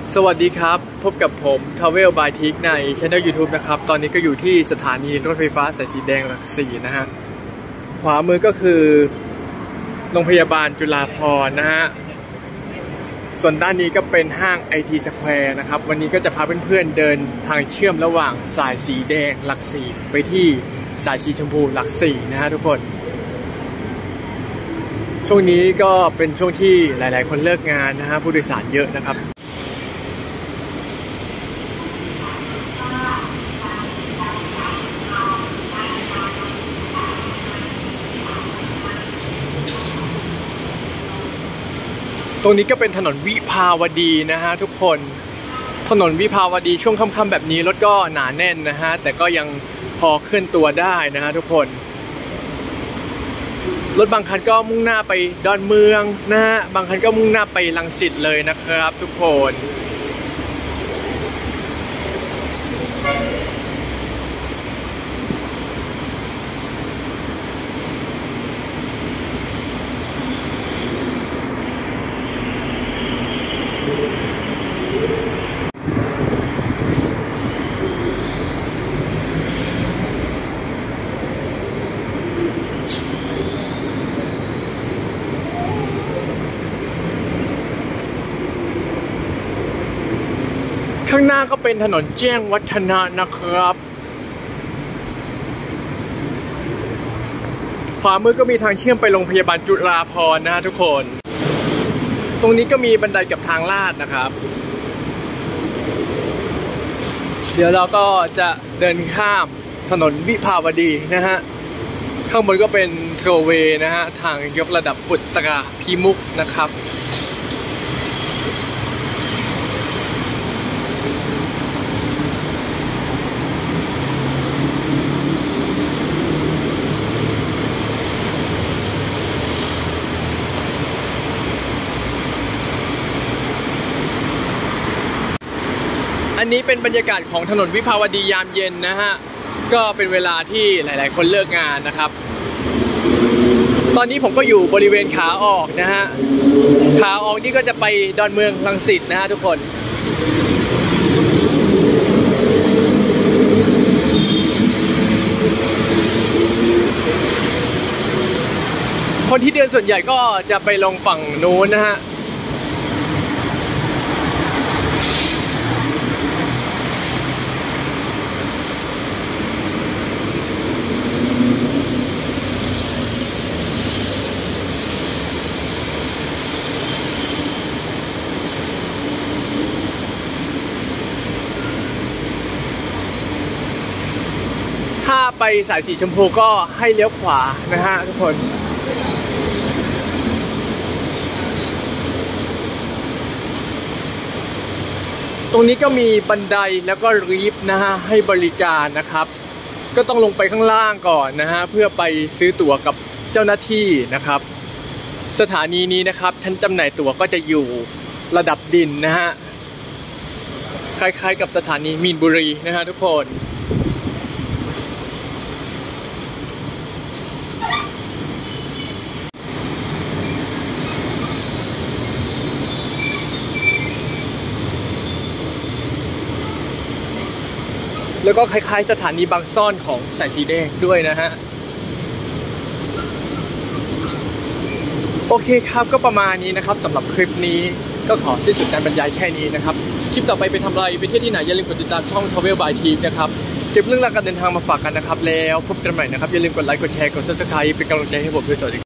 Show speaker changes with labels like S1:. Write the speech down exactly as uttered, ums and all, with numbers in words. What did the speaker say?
S1: สวัสดีครับพบกับผม Travel by Tik ใน Channel YouTube นะครับตอนนี้ก็อยู่ที่สถานีรถไฟฟ้าสายสีแดงหลักสี่นะฮะขวามือก็คือโรงพยาบาลจุฬาภรณ์นะฮะส่วนด้านนี้ก็เป็นห้าง ไอ ที Square นะครับวันนี้ก็จะพาเพื่อนๆเดินทางเชื่อมระหว่างสายสีแดงหลักสี่ไปที่สายสีชมพูหลักสี่นะฮะทุกคนช่วงนี้ก็เป็นช่วงที่หลายๆคนเลิกงานนะฮะผู้โดยสารเยอะนะครับตรงนี้ก็เป็นถนนวิภาวดีนะฮะทุกคนถนนวิภาวดีช่วงค่ำๆแบบนี้รถก็หนาแน่นนะฮะแต่ก็ยังพอเคลื่อนตัวได้นะฮะทุกคนรถบางคันก็มุ่งหน้าไปดอนเมืองนะฮะบางคันก็มุ่งหน้าไปรังสิตเลยนะครับทุกคนข้างหน้าก็เป็นถนนแจ้งวัฒนะนะครับขวามือก็มีทางเชื่อมไปโรงพยาบาลจุฬาภรณ์นะฮะทุกคนตรงนี้ก็มีบันไดกับทางลาดนะครับเดี๋ยวเราก็จะเดินข้ามถนนวิภาวดีนะฮะข้างบนก็เป็นเทรลเวย์นะฮะทางยกระดับอุตราพิมุขนะครับอันนี้เป็นบรรยากาศของถนนวิภาวดียามเย็นนะฮะก็เป็นเวลาที่หลายๆคนเลิกงานนะครับตอนนี้ผมก็อยู่บริเวณขาออกนะฮะขาออกนี่ก็จะไปดอนเมืองรังสิตนะฮะทุกคนคนที่เดินส่วนใหญ่ก็จะไปลงฝั่งนู้นนะฮะถ้าไปสายสีชมพูก็ให้เลี้ยวขวานะฮะทุกคนตรงนี้ก็มีบันไดแล้วก็ลิฟต์นะฮะให้บริการนะครับก็ต้องลงไปข้างล่างก่อนนะฮะเพื่อไปซื้อตั๋วกับเจ้าหน้าที่นะครับสถานีนี้นะครับชั้นจำหน่ายตั๋วก็จะอยู่ระดับดินนะฮะคล้ายๆกับสถานีมีนบุรีนะฮะทุกคนแล้วก็คล้ายๆสถานีบางซ่อนของสายสีแดงด้วยนะฮะโอเคครับก็ประมาณนี้นะครับสำหรับคลิปนี้ก็ขอสิ้นสุดการบรรยายแค่นี้นะครับคลิปต่อไปไปทำอะไรไปเที่ยวที่ไหนอย่าลืมกดติดตามช่อง Travel by Tik นะครับเก็บเรื่องราวการเดินทางมาฝากกันนะครับแล้วพบกันใหม่นะครับอย่าลืมกดไลค์กดแชร์กด ซับสไครบ์ เป็นกำลังใจให้ผมด้วยสวัสดี